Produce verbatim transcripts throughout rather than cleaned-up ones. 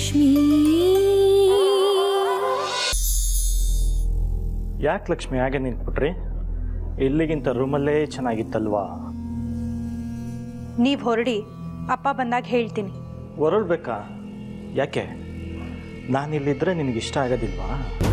ಲಕ್ಷ್ಮೀ ಯಾಕೆ ಲಕ್ಷ್ಮಿ ಹಾಗೆ ನಿಂತ್ಬಿಟ್ರಿ? ಇಲ್ಲಿಗಿಂತ ರೂಮಲ್ಲೇ ಚೆನ್ನಾಗಿತ್ತಲ್ವಾ? ನೀವು ಹೊರಡಿ, ಅಪ್ಪ ಬಂದಾಗ ಹೇಳ್ತೀನಿ. ಹೊರಡ್ಬೇಕಾ? ಯಾಕೆ? ನಾನಿಲ್ಲಿದ್ದರೆ ನಿನಗಿಷ್ಟ ಆಗೋದಿಲ್ವಾ?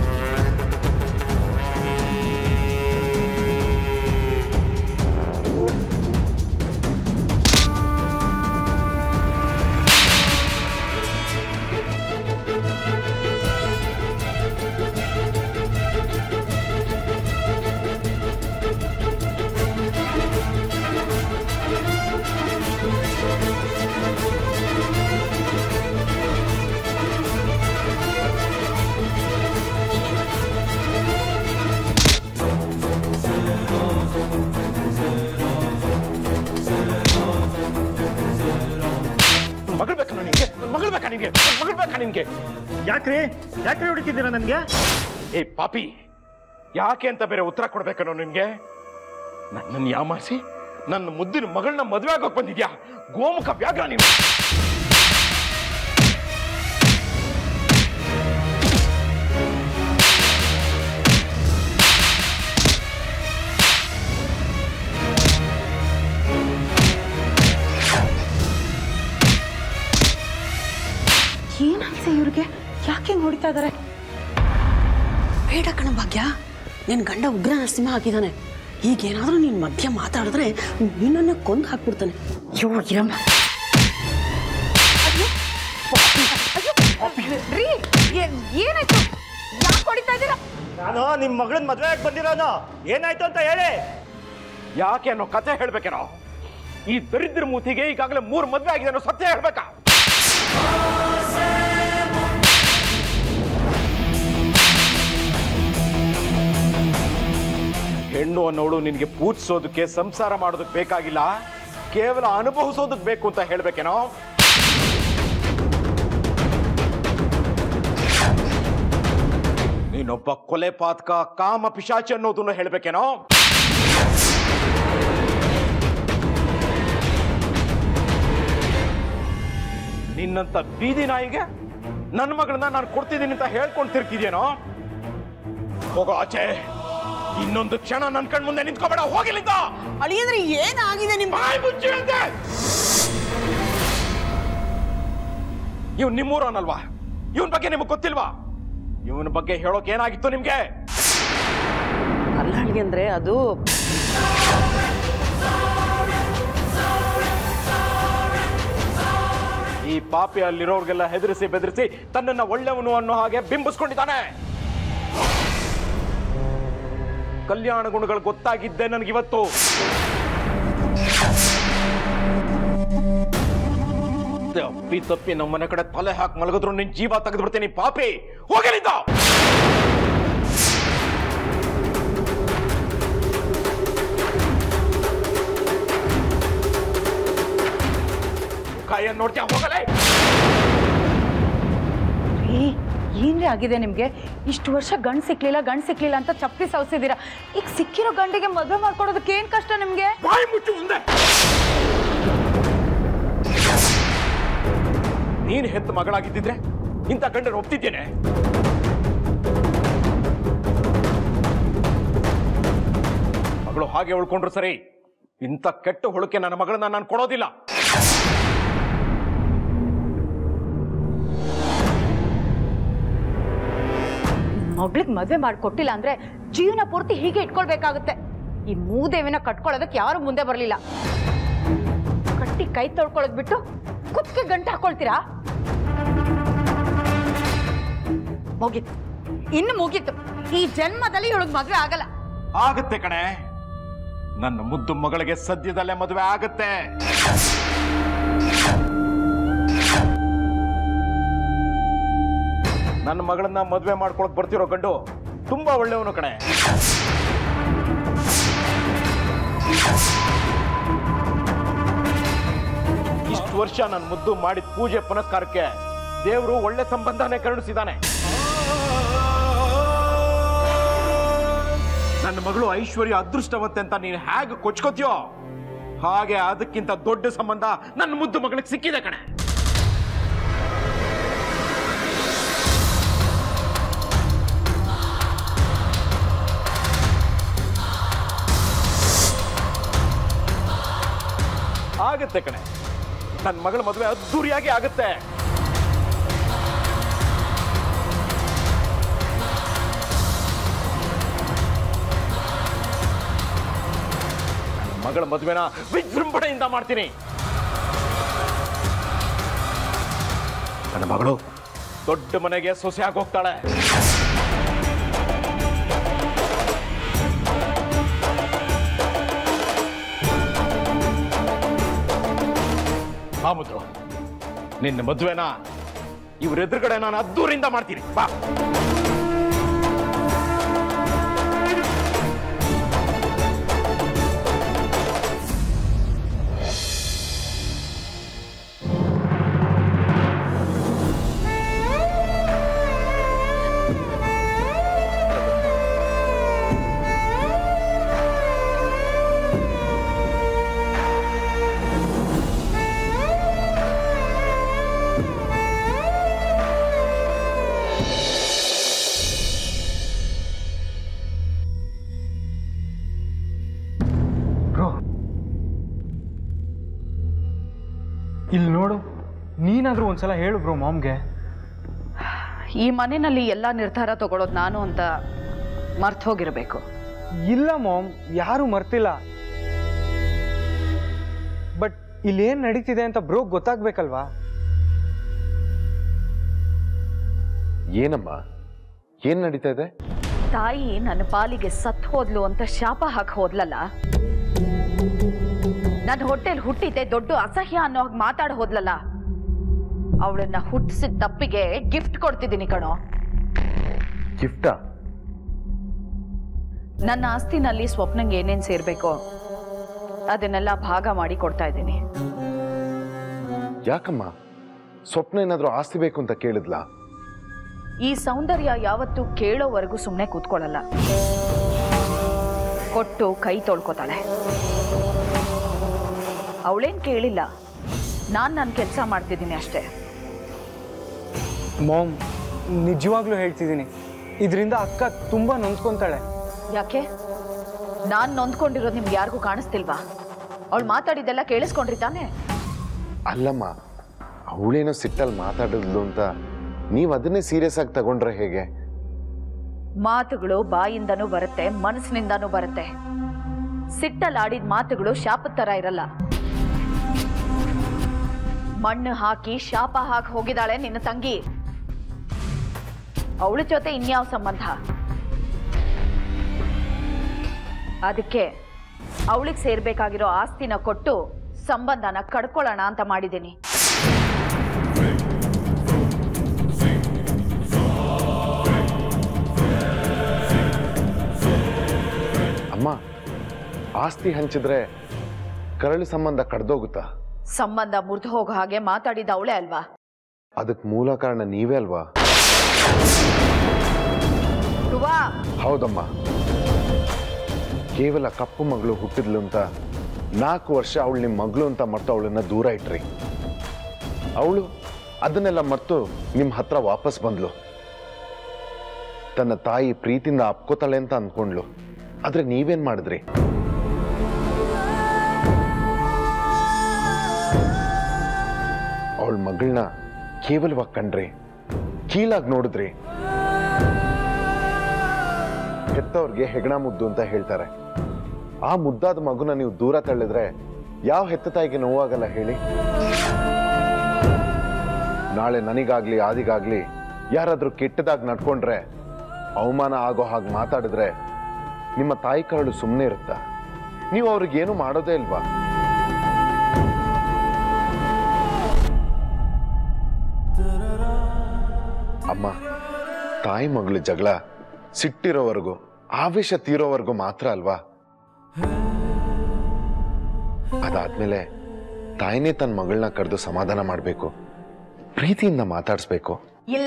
ಯಾಕ್ರಿ ಯಾಕ್ರಿ ಹೊಡಿತಿದ್ದೀರಾ ನನ್ಗೆ? ಏ ಪಾಪಿ, ಯಾಕೆ ಅಂತ ಬೇರೆ ಉತ್ತರ ಕೊಡ್ಬೇಕನ್ನೋ ನಿನ್ಗೆ? ನನ್ನನ್ನು ಯಾಮಾರಿಸಿ ನನ್ನ ಮುದ್ದಿನ ಮಗಳನ್ನ ಮದುವೆ ಆಗೋಕ್ ಬಂದಿದ್ಯಾ? ಗೋಮುಖ ವ್ಯಾಘ್ರ ನೀನು. ಏನಾಯ್ತು ಇವ್ರಿಗೆ? ಯಾಕೆ ಹಿಂಗೆ ಹೊಡಿತಾ ಇದಾರೆ? ಬೇಡ ಕಣ ಭಾಗ್ಯ, ನಿನ್ನ ಗಂಡ ಉಗ್ರ ನರಸಿಂಹ ಹಾಕಿದ್ದಾನೆ. ಈಗೇನಾದರೂ ನೀನು ಮಧ್ಯ ಮಾತಾಡಿದ್ರೆ ನಿನ್ನನ್ನೇ ಕೊಂದು ಹಾಕ್ಬಿಡ್ತಾನೆ. ಅಯ್ಯೋ ಇರಮ್ಮ, ಏನಾಯ್ತು? ಯಾಕೆ ಹೊಡಿತಾ ಇದ್ದೀರಾ? ನಾನು ನಿಮ್ಮ ಮಗಳನ್ನ ಮದುವೆ ಆಗಿ ಬಂದಿರೋನು. ಏನಾಯ್ತು ಅಂತ ಹೇಳಿ. ಯಾಕೆ ಅನ್ನೋ ಕಥೆ ಹೇಳ್ಬೇಕೇನೋ? ಈ ದರಿದ್ರ ಮೂತಿಗೆ ಈಗಾಗಲೇ ಮೂರು ಮದುವೆ ಆಗಿದೆ ಅನ್ನೋ ಸತ್ಯ ಹೇಳ್ಬೇಕಾ? ಹೆಣ್ಣು ಅನ್ನೋಳು ನಿನಗೆ ಪೂಜಿಸೋದಕ್ಕೆ, ಸಂಸಾರ ಮಾಡೋದಕ್ಕೆ ಬೇಕಾಗಿಲ್ಲ, ಕೇವಲ ಅನುಭವಿಸೋದಕ್ಕೆ ಬೇಕು ಅಂತ ಹೇಳ್ಬೇಕೇನೋ? ನೀನೊಬ್ಬ ಕೊಲೆ ಪಾತಕ, ಕಾಮ ಪಿಶಾಚಿ ಅನ್ನೋದನ್ನು ಹೇಳ್ಬೇಕೇನೋ? ನಿನ್ನಂತ ಬೀದಿ ನಾಯಿಗೆ ನನ್ನ ಮಗಳನ್ನ ನಾನು ಕೊಡ್ತಿದ್ದೀನಿ ಅಂತ ಹೇಳ್ಕೊಂಡು ತಿರ್ತಿದ್ಯೇನೋ? ಹೋಗೋ ಆಚೆ. ಇನ್ನೊಂದು ಕ್ಷಣ ನನ್ನ ಕಣ್ ಮುಂದೆ ನಿಂತ್ಕೋಬೇಡ. ಹೋಗಿಲ್ಲಿದ್ದ ಅಳಿಯಂದ್ರೆ ಏನಾಗಿದೆ ನಿಮ್ಮ? ಇವ್ ನಿಮ್ಮೂರನಲ್ವಾ? ಇವನ್ ಬಗ್ಗೆ ನಿಮಗೆ ಗೊತ್ತಿಲ್ವಾ? ಇವನ ಬಗ್ಗೆ ಹೇಳೋಕೆ ಏನಾಗಿತ್ತು ನಿಮ್ಗೆ? ಅಲ್ಲ ಅಳಿಯಂದ್ರೆ ಅದು ಈ ಪಾಪಿ ಅಲ್ಲಿರೋರ್ಗೆಲ್ಲ ಹೆದರಿಸಿ ಬೆದರಿಸಿ ತನ್ನನ್ನ ಒಳ್ಳೆಯವನು ಅನ್ನೋ ಹಾಗೆ ಬಿಂಬಿಸ್ಕೊಂಡಿದ್ದಾನೆ. ಕಲ್ಯಾಣ ಗುಣಗಳು ಗೊತ್ತಾಗಿದ್ದೆ ನನಗಿವತ್ತು. ತಪ್ಪಿ ತಪ್ಪಿ ನಮ್ಮನೆ ಕಡೆ ತಲೆ ಹಾಕಿ ಮಲಗಿದ್ರು ನಿನ್ ಜೀವ ತೆಗೆದು ಬಿಡ್ತೀನಿ ಪಾಪಿ. ಹೋಗಲಿದ್ದ ಕಾಯನ್ ನೋಡ್ತೀಯ? ಹೋಗಲೇ. ಏನ್ರಿ ಆಗಿದೆ ನಿಮ್ಗೆ? ಇಷ್ಟು ವರ್ಷ ಗಂಡ್ ಸಿಕ್ಲಿಲ್ಲ ಗಂಡ್ ಸಿಕ್ಲಿಲ್ಲ ಅಂತ ಚಪ್ಪಿ ಸವಸಿದ್ದೀರಾ. ಈಗ ಸಿಕ್ಕಿರೋ ಗಂಡಿಗೆ ಮದುವೆ ಮಾಡ್ಕೊಡೋದಕ್ಕೆ ಏನ್ ಕಷ್ಟ ನಿಮ್ಗೆ? ಬಾಯಿ ಮುಚ್ಚು ಮುಂದೆ. ನೀನ್ ಹೆತ್ತ ಮಗಳಾಗಿದ್ದಿದ್ರೆ ಇಂಥ ಗಂಡನ ಒಪ್ತಿದ್ದೇನೆ. ಮಗಳು ಹಾಗೆ ಉಳ್ಕೊಂಡ್ರು ಸರಿ, ಇಂಥ ಕೆಟ್ಟ ಹುಳುಕೆ ನನ್ನ ಮಗಳನ್ನ ನಾನು ಕೊಡೋದಿಲ್ಲ. ಮಗಳಿಗೆ ಮದುವೆ ಮಾಡಿಕೊಟ್ಟಿಲ್ಲ ಅಂದ್ರೆ ಜೀವನ ಪೂರ್ತಿ ಹೀಗೆ ಇಟ್ಕೊಳ್ಬೇಕಾಗುತ್ತೆ. ಈ ಮೂದೇವಿನ ಕಟ್ಕೊಳ್ಳೋದಕ್ಕೆ ಯಾರು ಮುಂದೆ ಬರಲಿಲ್ಲ. ಕಟ್ಟಿ ಕೈ ತೊಳ್ಕೊಳ್ಳೋದ್ ಬಿಟ್ಟು ಕುತ್ತಿಗೆ ಗಂಟು ಹಾಕೊಳ್ತೀರಾ? ಮುಗೀತು, ಇನ್ನು ಮುಗೀತು. ಈ ಜನ್ಮದಲ್ಲಿ ಇವಳಿಗೆ ಮದುವೆ ಆಗಲ್ಲ. ಆಗತ್ತೆ ಕಣೆ, ನನ್ನ ಮುದ್ದು ಮಗಳಿಗೆ ಸದ್ಯದಲ್ಲೇ ಮದುವೆ ಆಗತ್ತೆ. ನನ್ನ ಮಗಳನ್ನ ಮದುವೆ ಮಾಡ್ಕೊಳಕ್ ಬರ್ತಿರೋ ಗಂಡು ತುಂಬಾ ಒಳ್ಳೆಯವನು ಕಣೆ. ಇಷ್ಟು ವರ್ಷ ನನ್ನ ಮುದ್ದು ಮಾಡಿದ ಪೂಜೆ ಪುನಸ್ಕಾರಕ್ಕೆ ದೇವರು ಒಳ್ಳೆ ಸಂಬಂಧನೇ ಕರುಣಿಸಿದ್ದಾನೆ. ನನ್ನ ಮಗಳು ಐಶ್ವರ್ಯ ಅದೃಷ್ಟವಂತೆ ಅಂತ ನೀನು ಹೇಗೆ ಕೊಚ್ಕೋತೀಯೋ ಹಾಗೆ ಅದಕ್ಕಿಂತ ದೊಡ್ಡ ಸಂಬಂಧ ನನ್ನ ಮುದ್ದು ಮಗಳಿಗೆ ಸಿಕ್ಕಿದೆ ಕಣೆ. ಆಗುತ್ತೆ ಕಣೆ, ನನ್ನ ಮಗಳ ಮದುವೆ ಅದ್ದೂರಿಯಾಗಿ ಆಗುತ್ತೆ. ನನ್ನ ಮಗಳ ಮದುವೆನ ವಿಜೃಂಭಣೆಯಿಂದ ಮಾಡ್ತೀನಿ. ನನ್ನ ಮಗಳು ದೊಡ್ಡ ಮನೆಗೆ ಸೊಸೆಯಾಗಿ ಹೋಗ್ತಾಳೆ. ಮುದ್ದು, ನಿನ್ನ ಮದುವೆನ ಇವ್ರ ಎದುರುಗಡೆ ನಾನು ಅದ್ದೂರಿಂದ ಮಾಡ್ತೀನಿ. ಬಾ. ಇಲ್ಲಿ ನೋಡು, ನೀನಾದ್ರೂ ಒಂದ್ಸಲ ಹೇಳು ಬ್ರೋ ಮಾಮ್ಗೆ. ಈ ಮನೆಯಲ್ಲಿ ಎಲ್ಲ ನಿರ್ಧಾರ ತಗೊಳ್ಳೋದು ನಾನು ಅಂತ ಮರ್ತು ಹೋಗಿರಬೇಕು. ಇಲ್ಲ ಮಾಮ್, ಯಾರು ಮರ್ತಿಲ್ಲ. ಬಟ್ ಇಲ್ಲೇನ್ ನಡೀತಿದೆ ಅಂತ ಬ್ರೋ ಗೊತ್ತಾಗ್ಬೇಕಲ್ವಾ? ಏನಮ್ಮ, ಏನ್ ನಡೀತಾ ಇದೆ? ತಾಯಿ ನನ್ನ ಪಾಲಿಗೆ ಸತ್ ಹೋದ್ಲು ಅಂತ ಶಾಪ ಹಾಕಿ ಹೋದ್ಲಲ್ಲ, ನನ್ನ ಹೊಟ್ಟೆಲ್ ಹುಟ್ಟಿದ್ದೆ ದೊಡ್ಡ ಅಸಹ್ಯ ಅನ್ನೋ ಹಾಗೆ ಮಾತಾಡ ಹೋದ್ಲಲ್ಲ, ಅವಳನ್ನ ಹುಟ್ಟಿಸಿದ ತಪ್ಪಿಗೆ ಗಿಫ್ಟ್ ಕೊಡ್ತಿದ್ದೀನಿ ಕಣೋ. ಗಿಫ್ಟಾ? ನನ್ನ ಆಸ್ತಿನಲ್ಲಿ ಸ್ವಪ್ನಂಗೆ ಏನೇನ್ ಸೇರ್ಬೇಕೋ ಅದನ್ನೆಲ್ಲ ಭಾಗ ಮಾಡಿ ಕೊಡ್ತಾ ಇದ್ದೀನಿ. ಯಾಕಮ್ಮ, ಸ್ವಪ್ನ ಏನಾದ್ರೂ ಆಸ್ತಿ ಬೇಕು ಅಂತ ಕೇಳಿದ್ಲಾ? ಈ ಸೌಂದರ್ಯ ಯಾವತ್ತೂ ಕೇಳೋವರೆಗೂ ಸುಮ್ಮನೆ ಕೂತ್ಕೊಳ್ಳಲ್ಲ, ಕೊಟ್ಟು ಕೈ ತೊಳ್ಕೊತಾಳೆ. ಅವಳೇನ್ ಕೇಳಿಲ್ಲ, ನಾನ್ ನನ್ನ ಕೆಲಸ ಮಾಡ್ತಿದ್ದೀನಿ ಅಷ್ಟೇ. ಮಾಮ್, ನಿಜವಾಗ್ಲೂ ಹೇಳ್ತಿದ್ದೀನಿ, ಇದರಿಂದ ಅಕ್ಕ ತುಂಬಾ ನೊಂದ್ಕೊಂತಾಳೆ. ಯಾಕೆ? ನಾನ್ ನೊಂದ್ಕೊಂಡಿರೋದು ನಿಮ್ಗೆ ಯಾರಿಗೂ ಕಾಣಿಸ್ತಿಲ್ವಾ? ಅವಳು ಮಾತಾಡಿದ್ದೆಲ್ಲ ಕೇಳಿಸ್ಕೊಂಡ್ರಿ ತಾನೆ? ಅಲ್ಲಮ್ಮ, ಅವಳೇನೋ ಸಿಟ್ಟಲ್ಲಿ ಮಾತಾಡಿದ್ಲು ಅಂತ ನೀವು ಅದನ್ನೇ ಸೀರಿಯಸ್ ಆಗಿ ತಗೊಂಡ್ರೆ ಹೇಗೆ? ಮಾತುಗಳು ಬಾಯಿಂದನೂ ಬರುತ್ತೆ, ಮನಸ್ಸಿನಿಂದನೂ ಬರುತ್ತೆ. ಸಿಟ್ಟಲ್ಲಿ ಆಡಿದ ಮಾತುಗಳು ಶಾಪದ ತರ ಇರಲ್ಲ. ಮಣ್ಣು ಹಾಕಿ ಶಾಪ ಹಾಕಿ ಹೋಗಿದ್ದಾಳೆ ನಿನ್ನ ತಂಗಿ. ಅವಳ ಜೊತೆ ಇನ್ಯಾವ ಸಂಬಂಧ? ಅದಕ್ಕೆ ಅವಳಿಗೆ ಸೇರ್ಬೇಕಾಗಿರೋ ಆಸ್ತಿನ ಕೊಟ್ಟು ಸಂಬಂಧನ ಕಡ್ಕೊಳ್ಳೋಣ ಅಂತ ಮಾಡಿದ್ದೀನಿ. ಅಮ್ಮ, ಆಸ್ತಿ ಹಂಚಿದ್ರೆ ಕರಳು ಸಂಬಂಧ ಕಡ್ದೋಗುತ್ತಾ? ಸಂಬಂಧ ಮುರಿದು ಹೋಗೋ ಹಾಗೆ ಮಾತಾಡಿದ ಅವಳೇ ಅಲ್ವಾ? ಅದಕ್ಕೆ ಮೂಲ ಕಾರಣ ನೀವೇ ಅಲ್ವಾ? ಹೌದಮ್ಮ, ಕೇವಲ ಕಪ್ಪು ಮಗಳು ಹುಟ್ಟಿದ್ಲು ಅಂತ ನಾಲ್ಕು ವರ್ಷ ಅವಳು ನಿಮ್ಮ ಮಗಳು ಅಂತ ಮರ್ತು ಅವಳನ್ನ ದೂರ ಇಟ್ರಿ. ಅವಳು ಅದನ್ನೆಲ್ಲ ಮರ್ತು ನಿಮ್ಮ ಹತ್ರ ವಾಪಸ್ ಬಂದ್ಲು. ತನ್ನ ತಾಯಿ ಪ್ರೀತಿಯಿಂದ ಅಪ್ಕೋತಾಳೆ ಅಂತ ಅಂದ್ಕೊಂಡ್ಲು. ಆದ್ರೆ ನೀವೇನ್ ಮಾಡಿದ್ರಿ? ಅವಳ ಮಗಳನ್ನ ಕೇವಲವಾಗಿ ಕಂಡ್ರಿ, ಕೀಳಾಗಿ ನೋಡಿದ್ರಿ. ಹೆತ್ತವ್ರಿಗೆ ಹೆಗಣ ಮುದ್ದು ಅಂತ ಹೇಳ್ತಾರೆ. ಆ ಮುದ್ದಾದ ಮಗುನ ನೀವು ದೂರ ತಳ್ಳಿದ್ರೆ ಯಾವ ಹೆತ್ತ ತಾಯಿಗೆ ನೋವಾಗಲ್ಲ ಹೇಳಿ? ನಾಳೆ ನನಗಾಗ್ಲಿ ಆದಿಗಾಗ್ಲಿ ಯಾರಾದ್ರೂ ಕೆಟ್ಟದಾಗಿ ನಡ್ಕೊಂಡ್ರೆ, ಅವಮಾನ ಆಗೋ ಹಾಗೆ ಮಾತಾಡಿದ್ರೆ ನಿಮ್ಮ ತಾಯಿ ಕರಳು ಸುಮ್ಮನೆ ಇರುತ್ತಾ? ನೀವು ಅವ್ರಿಗೇನು ಮಾಡೋದೇ ಇಲ್ವಾ? ಅಮ್ಮ, ತಾಯಿ ಮಗಳು ಜಗಳ ಸಿಟ್ಟಿರೋವರೆಗೂ, ಆವೇಶ ತೀರೋವರೆಗೂ ಮಾತ್ರ ಅಲ್ವಾ? ಅದಾದ್ಮೇಲೆ ತಾಯಿನೇ ತನ್ನ ಮಗಳನ್ನ ಕರೆದು ಸಮಾಧಾನ ಮಾಡಬೇಕು, ಪ್ರೀತಿಯಿಂದ ಮಾತಾಡಿಸ್ಬೇಕು. ಇಲ್ಲ,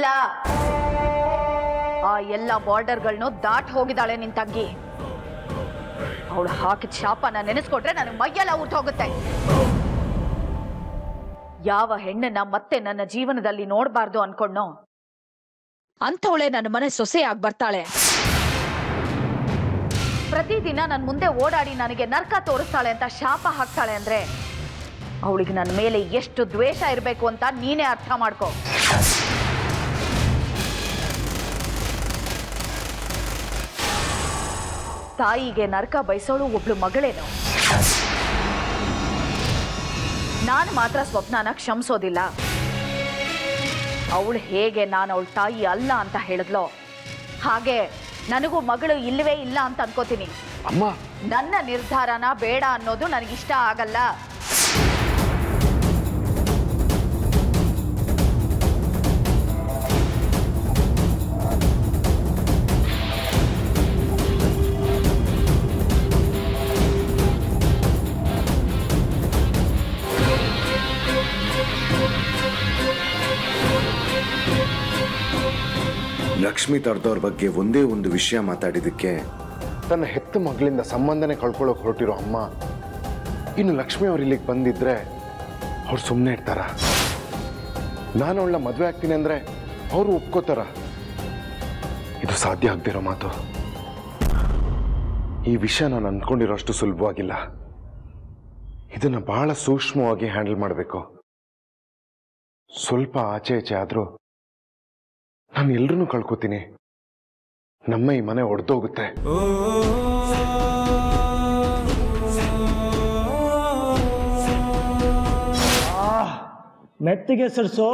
ಆ ಎಲ್ಲ ಬಾರ್ಡರ್ಗಳನ್ನು ದಾಟ್ ಹೋಗಿದ್ದಾಳೆ ನಿನ್ ತಂಗಿ. ಅವಳು ಹಾಕಿದ ಶಾಪನ ನೆನೆಸ್ಕೊಟ್ರೆ ನನಗೆ ಮೈಯೆಲ್ಲ ಊಟ ಹೋಗುತ್ತೆ. ಯಾವ ಹೆಣ್ಣನ್ನ ಮತ್ತೆ ನನ್ನ ಜೀವನದಲ್ಲಿ ನೋಡಬಾರ್ದು ಅನ್ಕೊಂಡ್ನೋ ಅಂಥವಳೆ ನನ್ನ ಮನೆ ಸೊಸೆಯಾಗಿ ಬರ್ತಾಳೆ. ಪ್ರತಿದಿನ ನನ್ನ ಮುಂದೆ ಓಡಾಡಿ ನನಗೆ ನರ್ಕ ತೋರಿಸ್ತಾಳೆ ಅಂತ ಶಾಪ ಹಾಕ್ತಾಳೆ ಅಂದ್ರೆ ಅವಳಿಗೆ ನನ್ನ ಮೇಲೆ ಎಷ್ಟು ದ್ವೇಷ ಇರಬೇಕು ಅಂತ ನೀನೇ ಅರ್ಥ ಮಾಡ್ಕೋ. ತಾಯಿಗೆ ನರಕ ಬಯಸೋಳು ಒಬ್ಳು ಮಗಳೇನು. ನಾನು ಮಾತ್ರ ಸ್ವಪ್ನನ ಕ್ಷಮಿಸೋದಿಲ್ಲ. ಅವಳು ಹೇಗೆ ನಾನು ಅವಳ ತಾಯಿ ಅಲ್ಲ ಅಂತ ಹೇಳಿದ್ಲೋ ಹಾಗೆ ನನಗೂ ಮಗಳು ಇಲ್ಲವೇ ಇಲ್ಲ ಅಂತ ಅನ್ಕೋತೀನಿ. ಅಮ್ಮ, ನನ್ನ ನಿರ್ಧಾರನ ಬೇಡ ಅನ್ನೋದು ನನಗಿಷ್ಟ ಆಗಲ್ಲ. ಲಕ್ಷ್ಮಿ ತರ್ದವ್ರ ಬಗ್ಗೆ ಒಂದೇ ಒಂದು ವಿಷಯ ಮಾತಾಡಿದಕ್ಕೆ ತನ್ನ ಹೆತ್ತ ಮಗಳಿಂದ ಸಂಬಂಧನೇ ಕಳ್ಕೊಳ್ಳೋಕೆ ಹೊರಟಿರೋ ಅಮ್ಮ ಇನ್ನು ಲಕ್ಷ್ಮಿ ಅವ್ರು ಇಲ್ಲಿಗೆ ಬಂದಿದ್ರೆ ಅವ್ರು ಸುಮ್ಮನೆ ಇರ್ತಾರ? ನಾನು ಅವಳ ಮದುವೆ ಆಗ್ತೀನಿ ಅಂದ್ರೆ ಅವರು ಒಪ್ಕೋತಾರ? ಇದು ಸಾಧ್ಯ ಆಗದಿರೋ ಮಾತು. ಈ ವಿಷಯ ನಾನು ಅಂದ್ಕೊಂಡಿರೋಷ್ಟು ಸುಲಭವಾಗಿಲ್ಲ. ಇದನ್ನ ಬಹಳ ಸೂಕ್ಷ್ಮವಾಗಿ ಹ್ಯಾಂಡಲ್ ಮಾಡಬೇಕು. ಸ್ವಲ್ಪ ಆಚೆ ಈಚೆ ಆದ್ರೂ ನಾನು ಎಲ್ರನ್ನೂ ಕಳ್ಕೊತೀನಿ. ನಮ್ಮ ಈ ಮನೆ ಒಡೆದೋಗುತ್ತೆ. ಮೆತ್ತಿಗೆ ಸರ್ಸು.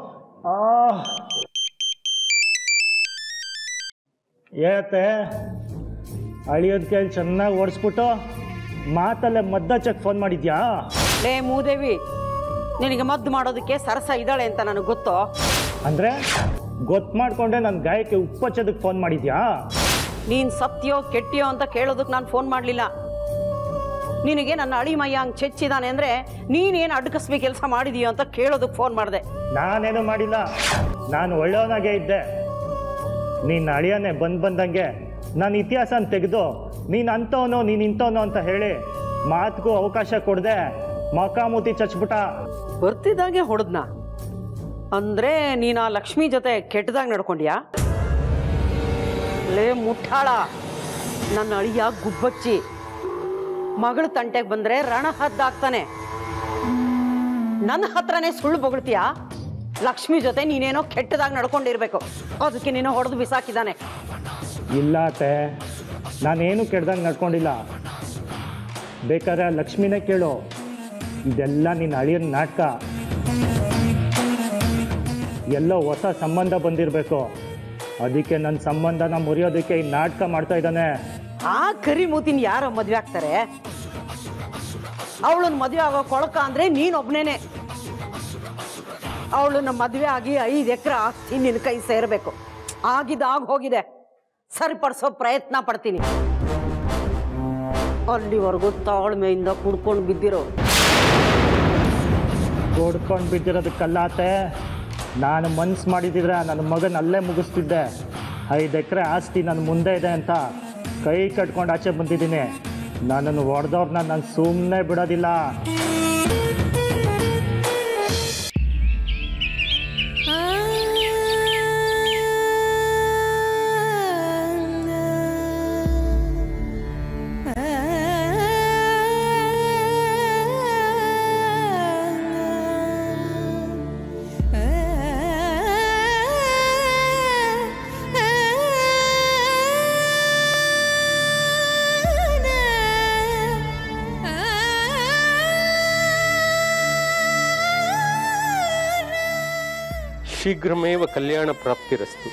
ಏತೆ ಅಳಿಯೋದ್ ಕೈಲಿ ಚೆನ್ನಾಗಿ ಓಡಿಸ್ಬಿಟ್ಟು ಮಾತಲ್ಲೇ ಮದ್ದಚ್ಚಕ್ಕೆ ಫೋನ್ ಮಾಡಿದ್ಯಾ? ಲೇ ಮೂದೇವಿ, ನಿನಗೆ ಮದ್ದು ಮಾಡೋದಕ್ಕೆ ಸರಸ ಇದ್ದಾಳೆ ಅಂತ ನನಗೆ ಗೊತ್ತು. ಅಂದ್ರೆ ಗೊತ್ತು ಮಾಡ್ಕೊಂಡೆ ನನ್ನ ಗಾಯಕ್ಕೆ ಉಪ್ಪಚ್ಚೋದಕ್ಕೆ ಫೋನ್ ಮಾಡಿದ್ಯಾ? ನೀನು ಸತ್ಯೋ ಕೆಟ್ಟಿಯೋ ಅಂತ ಕೇಳೋದಕ್ಕೆ ನಾನು ಫೋನ್ ಮಾಡಲಿಲ್ಲ. ನಿನಗೆ ನನ್ನ ಅಳಿ ಮಯ್ಯ ಹಂಗೆ ಚೆಚ್ಚಿದಾನೆ ಅಂದರೆ ನೀನೇನು ಅಡ್ಕಸ್ಬಿ ಕೆಲಸ ಮಾಡಿದೀಯೋ ಅಂತ ಕೇಳೋದಕ್ಕೆ ಫೋನ್ ಮಾಡಿದೆ. ನಾನೇನು ಮಾಡಿಲ್ಲ, ನಾನು ಒಳ್ಳೆಯವನಾಗೇ ಇದ್ದೆ. ನೀನು ಅಳಿಯನೇ ಬಂದು ಬಂದಂಗೆ ನನ್ನ ಇತಿಹಾಸನ ತೆಗೆದು ನೀನು ಅಂಥವನು ನೀನು ಇಂಥವನು ಅಂತ ಹೇಳಿ ಮಾತಿಗೂ ಅವಕಾಶ ಕೊಡದೆ ಮಕಾಮೂತಿ ಚಚ್ಬಿಟ್ಟ. ಬರ್ತಿದ್ದಾಗೆ ಹೊಡೆದ್ನ ಅಂದ್ರೆ ನೀನು ಆ ಲಕ್ಷ್ಮಿ ಜೊತೆ ಕೆಟ್ಟದಾಗ ನಡ್ಕೊಂಡ್ಯಾ? ಲೇ ಮುಟ್ಟಾಳ, ನನ್ನ ಅಳಿಯ ಗುಬ್ಬಚ್ಚಿ ಮಗಳು ತಂಟೆಗೆ ಬಂದ್ರೆ ರಣ ಹದ್ದಾಗ್ತಾನೆ. ನನ್ನ ಹತ್ರನೇ ಸುಳ್ಳು ಬೊಗಳ್ತೀಯಾ? ಲಕ್ಷ್ಮಿ ಜೊತೆ ನೀನೇನೋ ಕೆಟ್ಟದಾಗ ನಡ್ಕೊಂಡಿರ್ಬೇಕು, ಅದಕ್ಕೆ ನೀನು ಹೊಡೆದು ಬಿಸಾಕಿದ್ದಾನೆ. ಇಲ್ಲ ಅತ್ತೆ, ನಾನೇನು ಕೆಟ್ಟದಾಗ ನಡ್ಕೊಂಡಿಲ್ಲ. ಬೇಕಾದ್ರೆ ಆ ಲಕ್ಷ್ಮಿನೇ ಕೇಳು, ಇದೆಲ್ಲ ನಿನ್ನ ಅಳಿಯನ ನಾಟಕ. ಎಲ್ಲೋ ಹೊಸ ಸಂಬಂಧ ಬಂದಿರಬೇಕು, ಅದಕ್ಕೆ ನನ್ನ ಸಂಬಂಧನ ಮುರಿಯೋದಕ್ಕೆ ಈ ನಾಟಕ ಮಾಡ್ತಾ ಇದ್ದಾನೆ. ಆ ಕರಿ ಮೂತಿನ ಯಾರೋ ಮದುವೆ ಆಗ್ತಾರೆ? ಅವಳನ್ನ ಮದುವೆ ಆಗೋ ಕೊಳಕ ಅಂದ್ರೆ ನೀನೊಬ್ನೇನೆ. ಅವಳನ್ನ ಮದುವೆ ಆಗಿ ಐದು ಎಕರೆ ಆಸ್ತಿ ನಿನ್ನ ಕೈ ಸೇರಬೇಕು. ಆಗಿದ್ದಾಗ ಹೋಗಿದೆ, ಸರಿಪಡಿಸೋ ಪ್ರಯತ್ನ ಪಡ್ತೀನಿ. ಅಲ್ಲಿವರೆಗೂ ತಾಳ್ಮೆಯಿಂದ ಕುಡ್ಕೊಂಡು ಬಿದ್ದಿರೋ. ಕೊಡ್ಕೊಂಡು ಬಿದ್ದಿರೋದಕ್ಕಲ್ಲಾತೆ, ನಾನು ಮನ್ಸು ಮಾಡಿದಿದ್ರೆ ನನ್ನ ಮಗನ ಅಲ್ಲೇ ಮುಗಿಸ್ತಿದ್ದೆ. ಐದು ಎಕರೆ ಆಸ್ತಿ ನನ್ನ ಮುಂದೆ ಇದೆ ಅಂತ ಕೈ ಕಟ್ಕೊಂಡು ಆಚೆ ಬಂದಿದ್ದೀನಿ. ನನ್ನನ್ನು ಹೊಡೆದವ್ರನ್ನ ನಾನು ಸುಮ್ಮನೆ ಬಿಡೋದಿಲ್ಲ. ಶೀಘ್ರಮೇವ ಕಲ್ಯಾಣ ಪ್ರಾಪ್ತಿರಸ್ತು.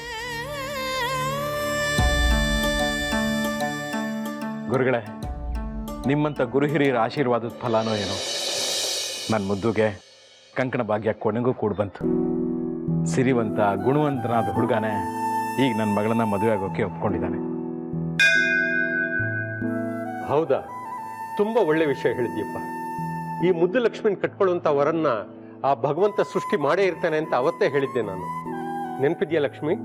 ಗುರುಗಳೇ, ನಿಮ್ಮಂಥ ಗುರು ಹಿರಿಯರ ಆಶೀರ್ವಾದದ ಫಲಾನೋ ಏನೋ ನನ್ನ ಮುದ್ದುಗೆ ಕಂಕಣ ಭಾಗ್ಯ ಕೊನೆಗೂ ಕೂಡ ಬಂತು. ಸಿರಿವಂತ ಗುಣವಂತನಾದ ಹುಡುಗನೇ ಈಗ ನನ್ನ ಮಗಳನ್ನ ಮದುವೆ ಆಗೋಕೆ ಒಪ್ಕೊಂಡಿದ್ದಾನೆ. ಹೌದಾ? ತುಂಬಾ ಒಳ್ಳೆ ವಿಷಯ ಹೇಳಿದ್ಯಪ್ಪ. ಈ ಮುದ್ದು ಲಕ್ಷ್ಮಿನ ಕಟ್ಕೊಳ್ಳುವಂತ ವರನ್ನ ಆ ಭಗವಂತ ಸೃಷ್ಟಿ ಮಾಡೇ ಇರ್ತಾನೆ ಅಂತ ಅವತ್ತೇ ಹೇಳಿದ್ದೆ ನಾನು. ನೆನಪಿದ್ಯಾ ಲಕ್ಷ್ಮಿ?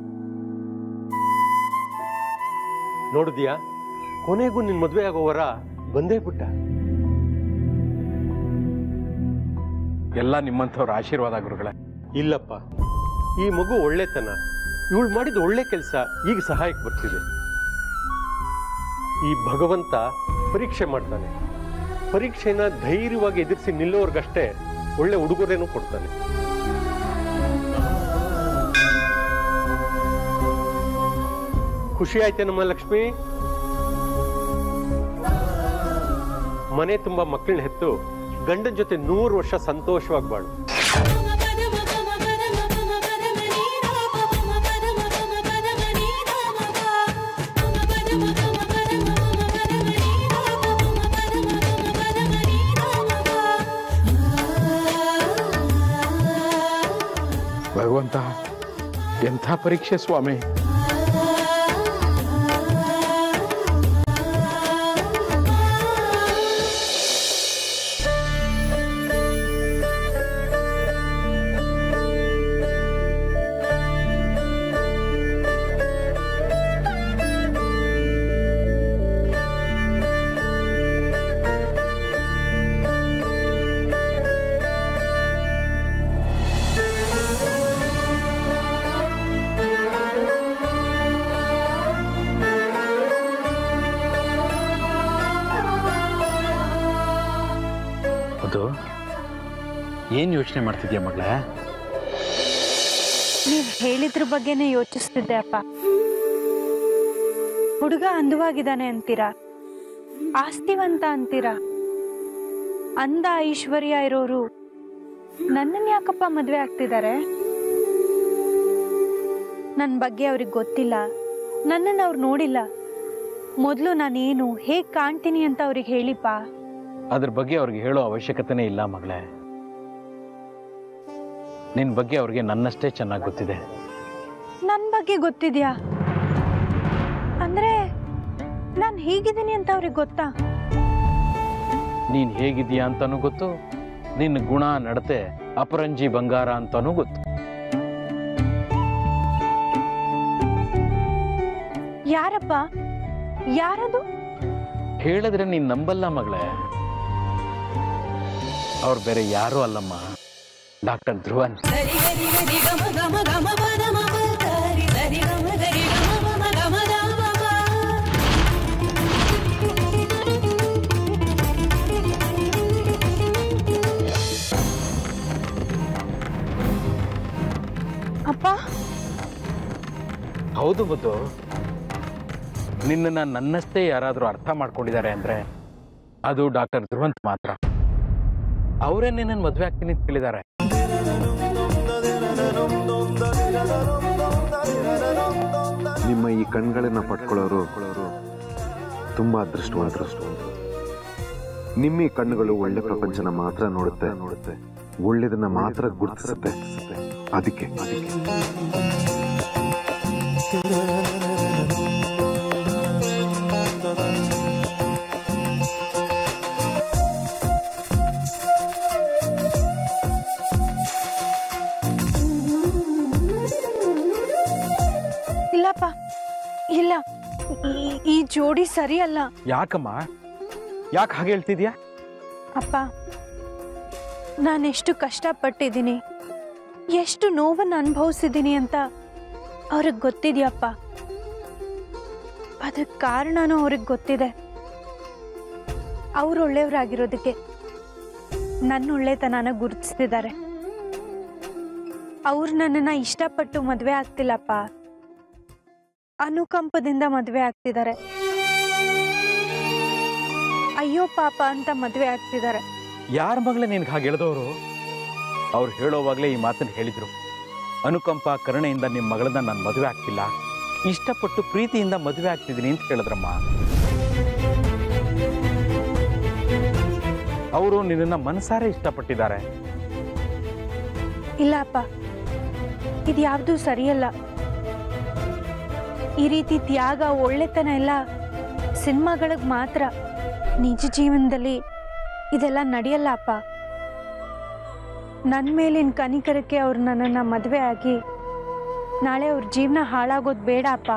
ನೋಡಿದ್ಯಾ, ಕೊನೆಗೂ ನಿನ್ ಮದುವೆ ಆಗೋ ವರ ಬಂದೇ ಬಿಟ್ಟ. ಎಲ್ಲ ನಿಮ್ಮಂಥವ್ರ ಆಶೀರ್ವಾದ ಗುರುಗಳೇ. ಇಲ್ಲಪ್ಪ, ಈ ಮಗು ಒಳ್ಳೆತನ, ಇವಳು ಮಾಡಿದ ಒಳ್ಳೆ ಕೆಲಸ ಈಗ ಸಹಾಯಕ್ಕೆ ಬರ್ತಿದೆ. ಈ ಭಗವಂತ ಪರೀಕ್ಷೆ ಮಾಡ್ತಾನೆ. ಪರೀಕ್ಷೆನ ಧೈರ್ಯವಾಗಿ ಎದುರಿಸಿ ನಿಲ್ಲೋರ್ಗಷ್ಟೇ ಒಳ್ಳೆ ಉಡುಗೊರೆನೂ ಕೊಡ್ತಾನೆ. ಖುಷಿ ಆಯ್ತೇನಮ್ಮ ಲಕ್ಷ್ಮಿ? ಮನೆ ತುಂಬಾ ಮಕ್ಕಳನ್ನ ಹೆತ್ತು ಗಂಡನ ಜೊತೆ ನೂರು ವರ್ಷ ಸಂತೋಷವಾಗಿ ಬಾಳು. ಭಗವಂತ, ಎಂಥ ಪರೀಕ್ಷೆ ಸ್ವಾಮಿ. ಏನ್ ಯೋಚನೆ ಮಾಡ್ತಿದ್ಯಾ ಮಗಳೇ? ನೀವ್ ಹೇಳಿದ್ರ ಬಗ್ಗೆನೇ ಯೋಚಿಸ್ತಿದ್ದೆ ಅಪ್ಪ. ಹುಡುಗ ಅಂದವಾಗಿದ್ದಾನೆ ಅಂತೀರಾ, ಆಸ್ತಿವಂತ ಅಂತೀರಾ. ಅಂದ ಐಶ್ವರ್ಯ ಇರೋರು ನನ್ನನ್ ಯಾಕಪ್ಪ ಮದ್ವೆ ಆಗ್ತಿದ್ದಾರೆ? ನನ್ನ ಬಗ್ಗೆ ಅವ್ರಿಗೆ ಗೊತ್ತಿಲ್ಲ, ನನ್ನನ್ನು ಅವ್ರು ನೋಡಿಲ್ಲ. ಮೊದಲು ನಾನೇನು ಹೇಗ್ ಕಾಣ್ತೀನಿ ಅಂತ ಅವ್ರಿಗೆ ಹೇಳಿಪ್ಪ. ಅದ್ರ ಬಗ್ಗೆ ಅವ್ರಿಗೆ ಹೇಳೋ ಅವಶ್ಯಕತೆನೇ ಇಲ್ಲ ಮಗಳೇ. ನಿನ್ ಬಗ್ಗೆ ಅವ್ರಿಗೆ ನನ್ನಷ್ಟೇ ಚೆನ್ನಾಗಿ ಗೊತ್ತಿದೆ. ನನ್ನ ಬಗ್ಗೆ ಗೊತ್ತಿದ್ಯಾ ಅಂದ್ರೆ ನಾನು ಹೇಗಿದ್ದೀನಿ ಅಂತ ಅವ್ರಿಗೆ ಗೊತ್ತಾ? ನೀನ್ ಹೇಗಿದ್ದೀಯಾ ಅಂತಾನೂ ಗೊತ್ತು, ನಿನ್ನ ಗುಣ ನಡತೆ ಅಪರಂಜಿ ಬಂಗಾರ ಅಂತಾನೂ ಗೊತ್ತು. ಯಾರಪ್ಪ? ಯಾರದು? ಹೇಳಿದ್ರೆ ನೀನ್ ನಂಬಲ್ಲ ಮಗಳೇ. ಅವ್ರು ಬೇರೆ ಯಾರೂ ಅಲ್ಲಮ್ಮ, ಡಾಕ್ಟರ್ ಧ್ರುವನ್. ಅಪ್ಪ, ಹೌದು ಬುದ್ದು. ನಿನ್ನನ್ನ ನನ್ನಷ್ಟೇ ಯಾರಾದ್ರೂ ಅರ್ಥ ಮಾಡ್ಕೊಂಡಿದ್ದಾರೆ ಅಂದ್ರೆ ಅದು ಡಾಕ್ಟರ್ ಧ್ರುವಂತ್ ಮಾತ್ರ. ಅವರೇ ನಿನ್ನನ್ನು ಮದುವೆ ಆಗ್ತೀನಿ ಅಂತ ಕೇಳಿದ್ದಾರೆ. ನಿಮ್ಮ ಈ ಕಣ್ಗಳನ್ನ ಪಡ್ಕೊಳ್ಳೋರು ತುಂಬಾ ಅದೃಷ್ಟವಂತರು. ನಿಮ್ಮ ಈ ಕಣ್ಣುಗಳು ಒಳ್ಳೆ ಪ್ರಪಂಚನ ಮಾತ್ರ ನೋಡುತ್ತೆ ನೋಡುತ್ತೆ ಒಳ್ಳೆದನ್ನ ಮಾತ್ರ ಗುರುತಿಸುತ್ತೆ. ಅದಕ್ಕೆ ಅದಕ್ಕೆ ಇಲ್ಲಪ್ಪ, ಇಲ್ಲ, ಈ ಜೋಡಿ ಸರಿ ಅಲ್ಲ. ಯಾಕಮ್ಮ? ಯಾಕೆ ಹಾಗೆ ಹೇಳ್ತಿದ್ಯಾ? ಅಪ್ಪ, ನಾನೆಷ್ಟು ಕಷ್ಟಪಟ್ಟಿದ್ದೀನಿ, ಎಷ್ಟು ನೋವನ್ನು ಅನುಭವಿಸಿದ್ದೀನಿ ಅಂತ ಅವ್ರಿಗೆ ಗೊತ್ತಿದೆಯಪ್ಪ. ಅದಕ್ಕೆ ಕಾರಣನೂ ಅವ್ರಿಗೆ ಗೊತ್ತಿದೆ. ಅವ್ರು ಒಳ್ಳೆಯವರಾಗಿರೋದಕ್ಕೆ ನನ್ನ ಒಳ್ಳೆತನನ ಗುರುತಿಸ್ತಿದ್ದಾರೆ. ಅವ್ರು ನನ್ನನ್ನು ಇಷ್ಟಪಟ್ಟು ಮದುವೆ ಆಗ್ತಿಲ್ಲಪ್ಪ, ಅನುಕಂಪದಿಂದ ಮದುವೆ ಆಗ್ತಿದ್ದಾರೆ. ಅಯ್ಯೋ ಪಾಪ ಅಂತ ಮದುವೆ ಆಗ್ತಿದ್ದಾರೆ. ಯಾರ ಮಗಳೇ ನಿನ್ಗೆ ಹಾಗೆ ಹೇಳಿದವರು? ಅವ್ರು ಹೇಳೋವಾಗಲೇ ಈ ಮಾತನ್ನು ಹೇಳಿದ್ರು. ಅನುಕಂಪ ಕರುಣೆಯಿಂದ ನಿಮ್ಮ ಮಗಳನ್ನ ನಾನು ಮದುವೆ ಆಗ್ತಿಲ್ಲ, ಇಷ್ಟಪಟ್ಟು ಪ್ರೀತಿಯಿಂದ ಮದುವೆ ಆಗ್ತಿದ್ದೀನಿ ಅಂತ ಹೇಳಿದ್ರಮ್ಮ. ಅವರು ನಿನ್ನನ್ನ ಮನಸಾರೆ ಇಷ್ಟಪಟ್ಟಿದ್ದಾರೆ. ಇಲ್ಲ ಅಪ್ಪ, ಇದು ಯಾವುದು ಸರಿಯಲ್ಲ. ಈ ರೀತಿ ತ್ಯಾಗ, ಒಳ್ಳೆತನ ಎಲ್ಲ ಸಿನಿಮಾಗಳಿಗೆ ಮಾತ್ರ. ನಿಜ ಜೀವನದಲ್ಲಿ ಇದೆಲ್ಲ ನಡೆಯಲ್ಲ ಅಪ್ಪ. ನನ್ನ ಮೇಲಿನ ಕನಿಕರಕ್ಕೆ ಅವ್ರು ನನ್ನನ್ನು ಮದುವೆ ಆಗಿ ನಾಳೆ ಅವ್ರ ಜೀವನ ಹಾಳಾಗೋದು ಬೇಡ ಅಪ್ಪ.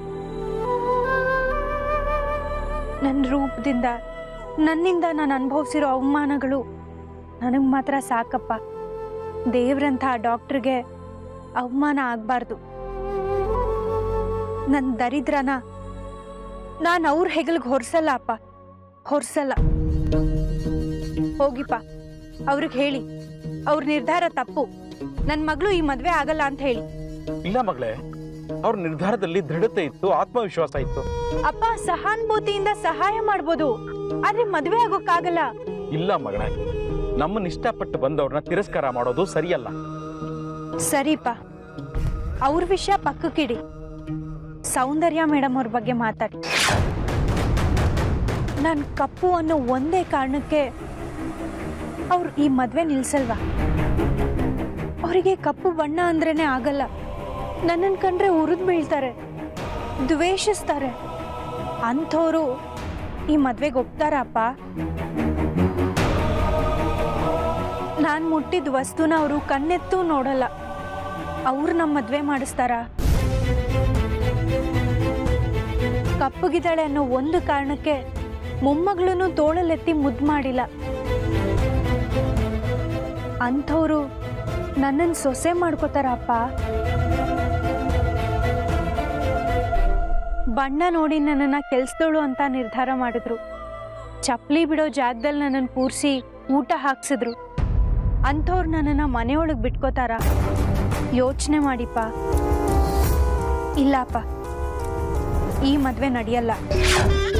ನನ್ನ ರೂಪದಿಂದ, ನನ್ನಿಂದ ನಾನು ಅನುಭವಿಸಿರೋ ಅವಮಾನಗಳು ನನಗೆ ಮಾತ್ರ ಸಾಕಪ್ಪ. ದೇವ್ರಂಥ ಡಾಕ್ಟ್ರಿಗೆ ಅವಮಾನ ಆಗಬಾರ್ದು. ನನ್ನ ದರಿದ್ರನ ನಾನು ಅವ್ರ ಹೆಗಲ್ಗೆ ಹೊರಿಸಲ್ಲ ಅಪ್ಪ, ಹೊರಿಸಲ್ಲ. ಹೋಗಿಪ್ಪ ಅವ್ರಿಗೆ ಹೇಳಿ ಅವ್ರ ನಿರ್ಧಾರ ತಪ್ಪು, ನನ್ನ ಮಗಳು ಈ ಮದ್ವೆ ಆಗಲ್ಲ ಅಂತ ಹೇಳಿ. ಇಲ್ಲ ಮಗಳೇ, ಅವ್ರ ನಿರ್ಧಾರದಲ್ಲಿ ದೃಢತೆ ಇತ್ತು, ಆತ್ಮವಿಶ್ವಾಸ ಇತ್ತು. ಅಪ್ಪ ಸಹಾನುಭೂತಿಯಿಂದ ಸಹಾಯ ಮಾಡ್ಬೋದು, ಆದ್ರೆ ಮದ್ವೆ ಆಗೋಕ್ಕಾಗಲ್ಲ. ಇಲ್ಲ ಮಗಳೇ, ನಮ್ಮನ್ನ ಇಷ್ಟಪಟ್ಟು ಬಂದವ್ರನ್ನ ತಿರಸ್ಕಾರ ಮಾಡೋದು ಸರಿಯಲ್ಲ. ಸರಿಪ್ಪ, ಅವ್ರ ವಿಷಯ ಪಕ್ಕಕ್ಕಿಡಿ. ಸೌಂದರ್ಯ ಮೇಡಮ್ ಅವ್ರ ಬಗ್ಗೆ ಮಾತಾಡಿ. ನಾನು ಕಪ್ಪು ಅನ್ನೋ ಒಂದೇ ಕಾರಣಕ್ಕೆ ಅವ್ರು ಈ ಮದ್ವೆ ನಿಲ್ಸಲ್ವಾ? ಅವರಿಗೆ ಕಪ್ಪು ಬಣ್ಣ ಅಂದ್ರೇನೆ ಆಗಲ್ಲ. ನನ್ನನ್ನು ಕಂಡ್ರೆ ಉರಿದು ಬೀಳ್ತಾರೆ, ದ್ವೇಷಿಸ್ತಾರೆ. ಅಂಥವ್ರು ಈ ಮದ್ವೆಗೆ ಒಪ್ತಾರಪ್ಪ? ನಾನು ಮುಟ್ಟಿದ ವಸ್ತುನ ಅವರು ಕಣ್ಣೆತ್ತೂ ನೋಡಲ್ಲ. ಅವ್ರು ನಮ್ಮ ಮದ್ವೆ ಮಾಡಿಸ್ತಾರ? ಕಪ್ಪಗಿದ್ದಾಳೆ ಅನ್ನೋ ಒಂದು ಕಾರಣಕ್ಕೆ ಮೊಮ್ಮಗಳನ್ನು ತೋಳಲೆತ್ತಿ ಮುದ್ದು ಮಾಡಿಲ್ಲ. ಅಂಥವ್ರು ನನ್ನನ್ನು ಸೊಸೆ ಮಾಡ್ಕೋತಾರಪ್ಪ? ಬಣ್ಣ ನೋಡಿ ನನ್ನನ್ನು ಕೆಲ್ಸದೋಳು ಅಂತ ನಿರ್ಧಾರ ಮಾಡಿದ್ರು. ಚಪ್ಪಲಿ ಬಿಡೋ ಜಾಗದಲ್ಲಿ ನನ್ನನ್ನು ಕೂರಿಸಿ ಊಟ ಹಾಕ್ಸಿದ್ರು. ಅಂಥವ್ರು ನನ್ನನ್ನು ಮನೆಯೊಳಗೆ ಬಿಟ್ಕೋತಾರ? ಯೋಚನೆ ಮಾಡಿಪ್ಪ. ಇಲ್ಲಪ್ಪ, ಈ ಮದುವೆ ನಡೆಯಲ್ಲ.